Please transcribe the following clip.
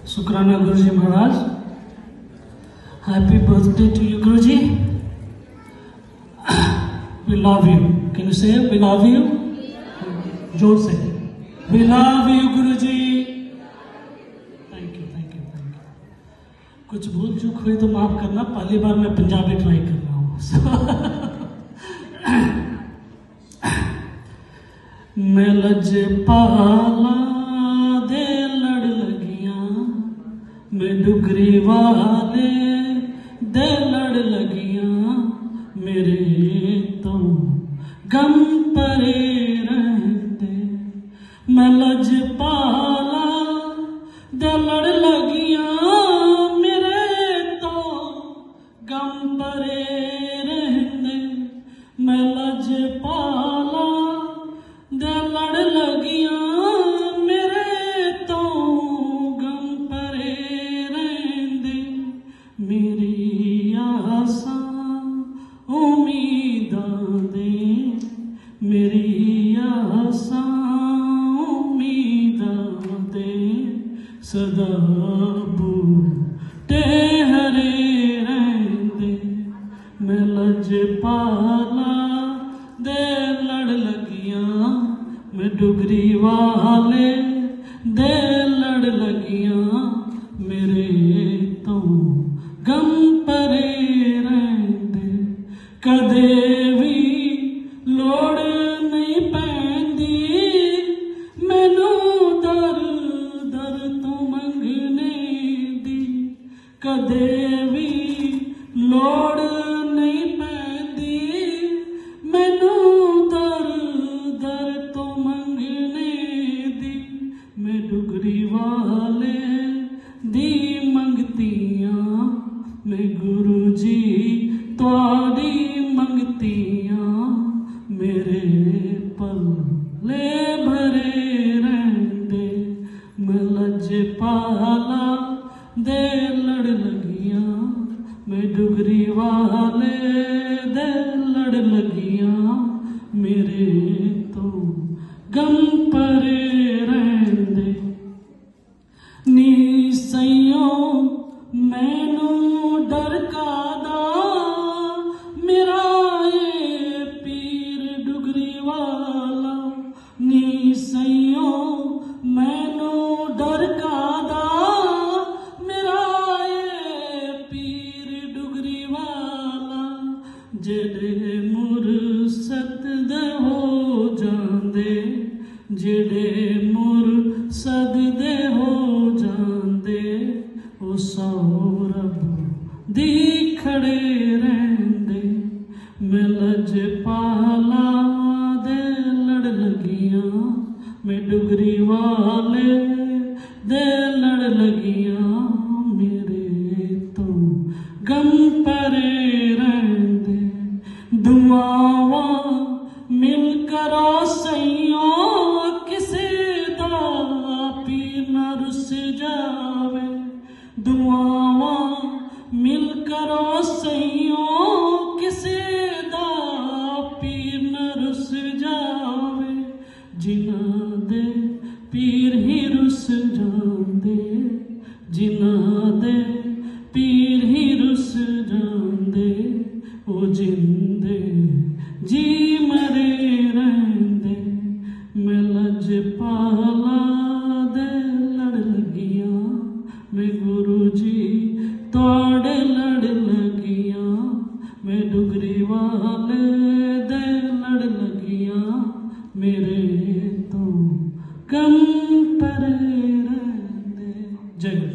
शुक्राना गुरुजी महाराज। हैप्पी बर्थडे टू यू गुरुजी। We love you. Can you say we love you? जोर से वी लव यू गुरुजी। Thank you thank you thank you. कुछ भूल चूक हुई तो माफ करना, पहली बार मैं पंजाबी ट्राई कर रहा हूँ। मैं लजपाला दे लड़ लगियां, मैं डुगरी वाले दे लड़ लगियां, मेरे तो गम परे रहते। मैं लजपाला दे लड़ लगियां, मेरे तो गम परे रहते। मैं लजपाला दे लड़ लगियां, मेरे तो गम परे रहंदे। मेरी आसां उम्मीदां दे, मेरी आसां उम्मीदां दे, सदा बूटे हरे रहंदे। मैं लजपाला दे लड़ लगियां, मैं डुगरी वाले दे लड़ लगियां, मेरे तो गम परे रहंदे। कदे भी लोड़ नहीं पैंदी मैनू दर दर तो मंगने दी। कदे भी लोड़ नहीं पैंदी मैनू दर दर तो मंगने दी। मैं डुगरी वाले दी मंगतियां, मैं गुरु जी तुहाडी मंगतियां, मेरे पल्ले भरे रहंदे। मैं लजपाला दे लड़ लगियां, मैं डुगरी वाले दे लड़ लगियां, मेरे तो गम परे रहंदे। नी सइयों मैनू डर कादा, मेरा ये पीर डुगरी वाला। नी सइयों मैनू डर कादा, मेरा ये पीर डुगरी वाला। जेड़े मुरसद दे हो जांदे, जेड़े मुरसद दे हो जांदे, ओ सौरभ दी खड़े रहंदे। मैं लजपाला दे लड़ लगियां, मैं डुगरी वाले दे लड़ लगियां, मेरे तो गम परे रहंदे। दुआवां मिल करो सइयों, किसे दा पीर ना रुस जावे। दुआवां मिल करो सइयों, किसे दा पीर ना रुस जावे। जिन्हां दे पीर ही रुस जांदे, जिन्हां दे पीर ही रुस जांदे, ओ जिंदे जी मरे रहंदे। मैं लजपाला दे लड़ लगियां, मैं गुरु जी तुहाडे लड़ लगियां, मैं डुगरी वाले दे लड़ लगियां, मेरे तो गम परे रहंदे। जय